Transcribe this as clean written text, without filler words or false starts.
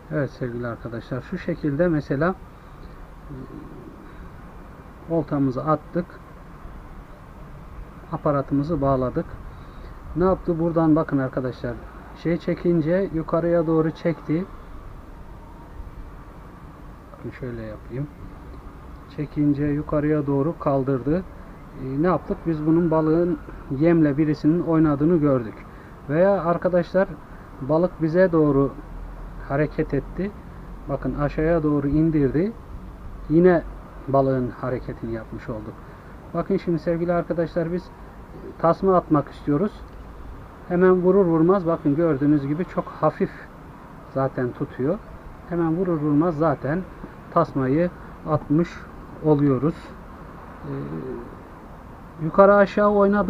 Evet sevgili arkadaşlar, şu şekilde mesela oltamızı attık, aparatımızı bağladık. Ne yaptı? Buradan bakın arkadaşlar, çekince yukarıya doğru çekti. Bakın şöyle yapayım. Çekince yukarıya doğru kaldırdı. Ne yaptık? Biz bunun balığın yemle birisinin oynadığını gördük. Veya arkadaşlar, balık bize doğru hareket etti. Bakın aşağıya doğru indirdi. Yine balığın hareketini yapmış olduk. Bakın şimdi sevgili arkadaşlar, biz tasma atmak istiyoruz. Hemen vurur vurmaz, bakın gördüğünüz gibi çok hafif zaten tutuyor. Hemen vurur vurmaz zaten tasmayı atmış oluyoruz. Yukarı aşağı oynadı.